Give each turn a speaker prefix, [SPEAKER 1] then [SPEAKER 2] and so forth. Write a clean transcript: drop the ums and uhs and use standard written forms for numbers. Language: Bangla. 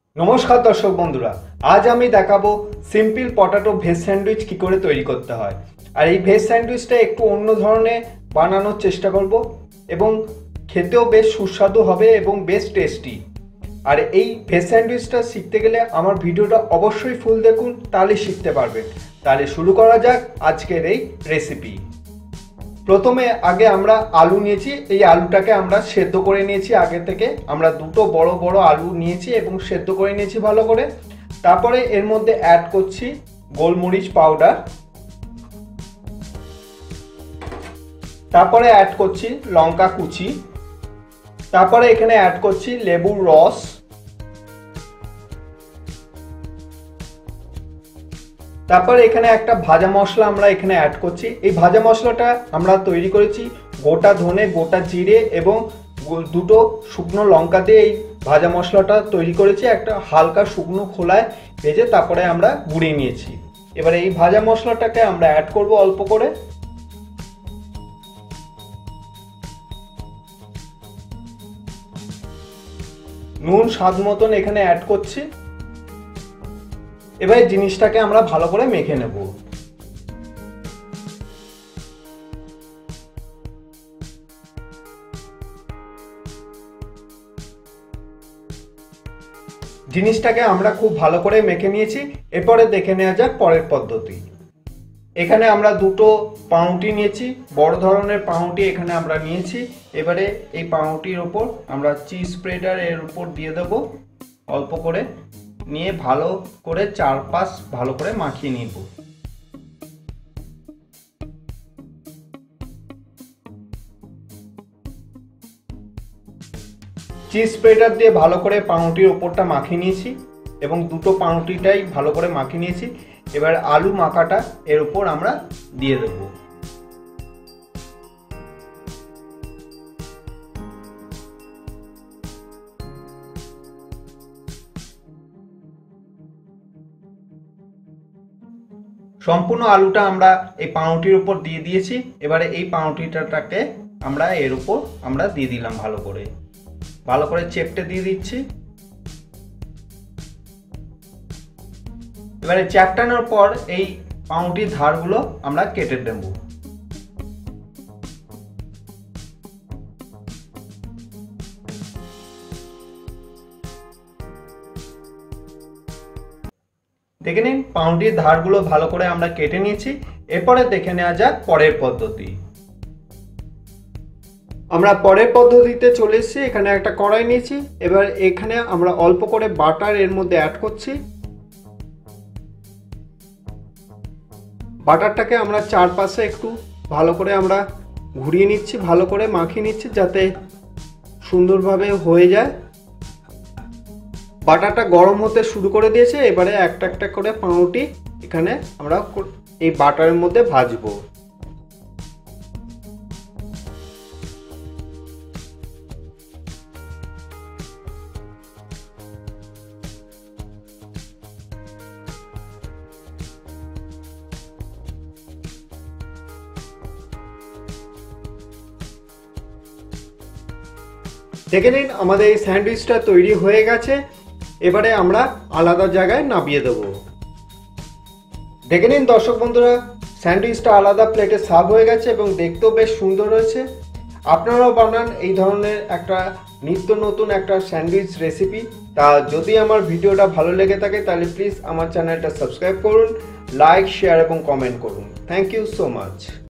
[SPEAKER 1] नमस्कार दर्शक बंधुरा आज आमी देखाबो सिम्पल पटाटो भेज सैंडउइच की करे तैरी करते हैं और ये भेज सैंडउइचटा एकटू अन्य धरनेर बानानोर चेष्टा करब एबं खेतेও बेश सुस्वादु हबे एबं बेश टेस्टी। और ये भेज सैंडउइचटा शिखते गेले आमार भिडियोटा अवश्यई फुल देखुन ताहले शिखते पारबेन। ताहले शुरू करा जाक आजकेर এই रेसिपि। प्रथमे आगे आमरा आलू निয়েছি, এই আলুটাকে আমরা সেদ্ধ করে নিয়েছি। আগে থেকে আমরা দুটো বড় বড় আলু নিয়েছি এবং সেদ্ধ করে নিয়েছি ভালো করে। তারপরে এর মধ্যে অ্যাড করছি গোলমরিচ পাউডার, তারপরে অ্যাড করছি লঙ্কা কুচি, তারপরে এখানে অ্যাড করছি লেবুর রস, তারপর এখানে একটা ভাজা মশলা আমরা এখানে অ্যাড করছি। এই ভাজা মশলাটা আমরা তৈরি করেছি গোটা ধনে, গোটা জিরে এবং দুটো শুকনো লঙ্কা দিয়ে এই ভাজা মশলাটা তৈরি করেছি। একটা হালকা শুকনো খোলায় ভেজে তারপরে আমরা গুঁড়িয়ে নিয়েছি। এবারে এই ভাজা মশলাটাকে আমরা অ্যাড করব অল্প করে। নুন স্বাদ মতন এখানে অ্যাড করছি। এবারে জিনিসটাকে আমরা ভালো করে মেখে নেব। জিনিসটাকে আমরা খুব ভালো করে মেখে নিয়েছি। এরপরে দেখে নেওয়া যাক পরের পদ্ধতি। এখানে আমরা দুটো পাউরুটি নিয়েছি, বড় ধরনের পাউরুটি এখানে আমরা নিয়েছি। এবারে এই পাউরুটির উপর আমরা চিজ স্প্রেডার এর উপর দিয়ে দেব অল্প করে, নিয়ে ভালো করে চারপাশ ভালো করে মাখিয়ে নিব। চিজ স্প্রেডার দিয়ে ভালো করে পাউরুটির উপরটা মাখিয়ে নিয়েছি এবং দুটো পাউরুটিটাই ভালো করে মাখিয়ে নিয়েছি। এবার আলু মাখাটা এর উপর আমরা দিয়ে দেব। সম্পূর্ণ আলুটা আমরা এই পাউরুটির উপর দিয়ে দিয়েছি। এবারে এই পাউরুটিটাকে আমরা এর উপর আমরা দিয়ে দিলাম, ভালো করে চেপটে দিয়ে দিচ্ছি। এবারে চ্যাপটানোর পর এই পাউরুটির ধারগুলো আমরা কেটে দেব। দেখে নিন পাউরুটির ধারগুলো ভালো করে আমরা কেটে নিয়েছি। এরপরে দেখে নেওয়া যাক পরের পদ্ধতি। আমরা পরের পদ্ধতিতে চলে এসেছি। এখানে একটা কড়াই নিয়েছি। এবার এখানে আমরা অল্প করে বাটার এর মধ্যে অ্যাড করছি। বাটারটাকে আমরা চারপাশে একটু ভালো করে আমরা ঘুরিয়ে নিচ্ছি, ভালো করে মাখিয়ে নিচ্ছি যাতে সুন্দরভাবে হয়ে যায়। বাটারটা গরম হতে শুরু করে দিয়েছে। এবারে একটা একটা করে পাউরুটি এখানে আমরা এই বাটারের মধ্যে ভাজবো। দেখে নিন আমাদের এই স্যান্ডউইচটা তৈরি হয়ে গেছে। এবারে আমরা আলাদা জায়গায় নামিয়ে দেব। দেখে নিন দর্শক বন্ধুরা, স্যান্ডউইচটা আলাদা প্লেটে সার্ভ হয়ে গেছে এবং দেখতেও বেশ সুন্দর হয়েছে। আপনারাও বানান এই ধরনের একটা নিত্য নতুন একটা স্যান্ডউইচ রেসিপি। তা যদি আমার ভিডিওটা ভালো লেগে থাকে তাহলে প্লিজ আমার চ্যানেলটা সাবস্ক্রাইব করুন, লাইক, শেয়ার এবং কমেন্ট করুন। Thank you so much.